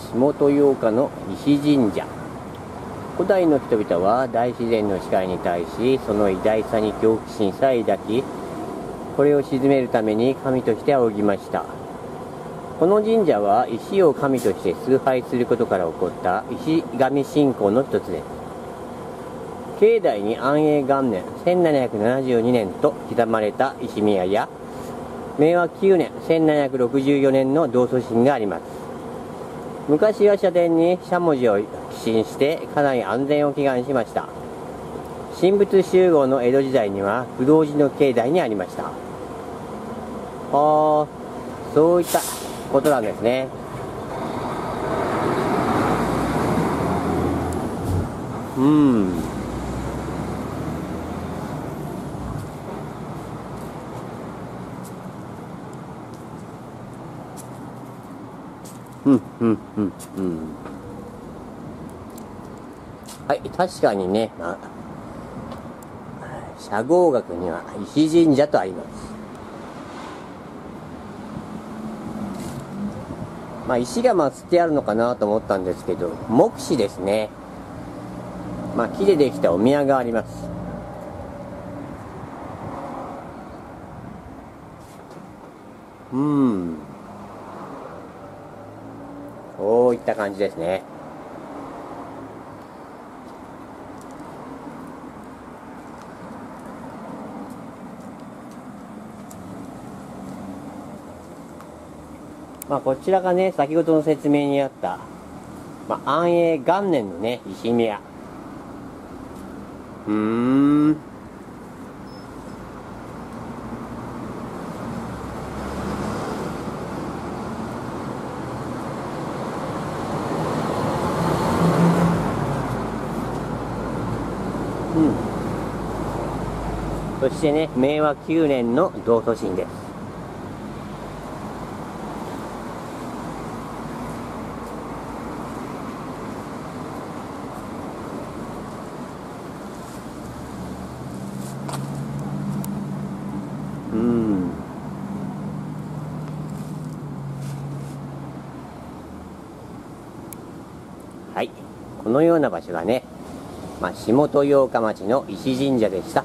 下豊岡の石神社。古代の人々は大自然の力に対し、その偉大さに恐怖心さえ抱き、これを鎮めるために神として仰ぎました。この神社は石を神として崇拝することから起こった石神信仰の一つです。境内に安永元年1772年と刻まれた石宮や、明和9年1764年の銅祖神があります。昔は社殿にしゃもじを寄進して家内安全を祈願しました。神仏集合の江戸時代には不動寺の境内にありました。そういったことなんですね。はい、確かにね、社号学には石神社とあります。石が祀ってあるのかなと思ったんですけど、木紙ですね。木でできたお宮があります。こういった感じですね。こちらがね、先ほどの説明にあった、安永元年のね、石宮。そしてね、明和9年の銅祖神です。はい、このような場所がね、下豊岡町の石神社でした。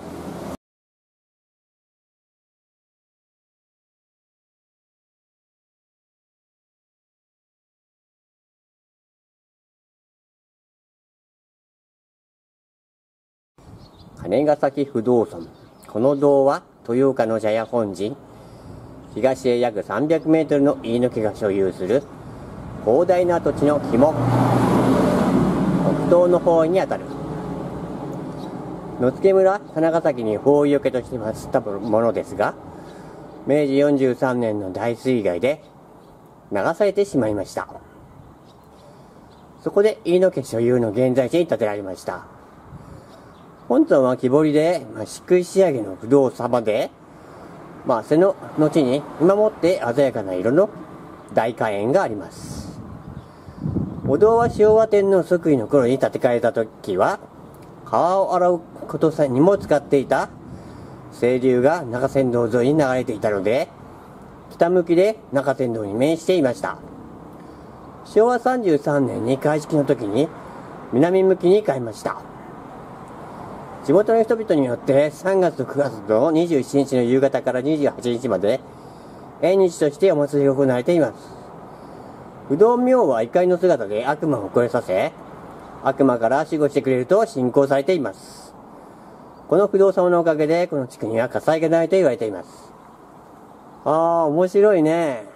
金ヶ崎不動尊。この堂は豊岡の茶屋本陣、東へ約300メートルの飯野家が所有する広大な土地の肝、北東の方位にあたる。野付村金ヶ崎に法要家として祀ったものですが、明治43年の大水害で流されてしまいました。そこで飯野家所有の現在地に建てられました。本尊は木彫りで、漆喰仕上げの不動様で、その後に今もって鮮やかな色の大花園があります。お堂は昭和天皇即位の頃に建て替えた時は、川を洗うことにも使っていた清流が中山道沿いに流れていたので、北向きで中山道に面していました。昭和33年に開式の時に南向きに変えました。地元の人々によって3月と9月の27日の夕方から28日まで縁日としてお祭りが行われています。不動明は怒りの姿で悪魔を超えさせ、悪魔から守護してくれると信仰されています。この不動様のおかげでこの地区には火災がないと言われています。面白いね。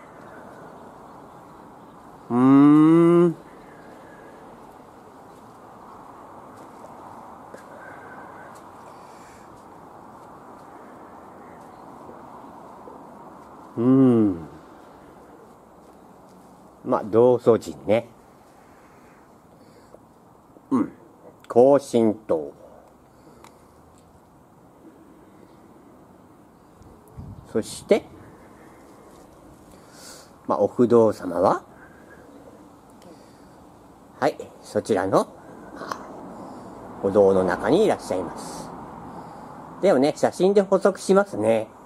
銅祖神ね。庚申島。そして、お不動様は、はい、そちらの、お堂の中にいらっしゃいます。ではね、写真で補足しますね。